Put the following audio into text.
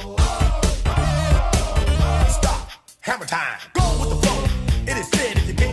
Stop. Hammer time. Go with the flow. It is said if you can't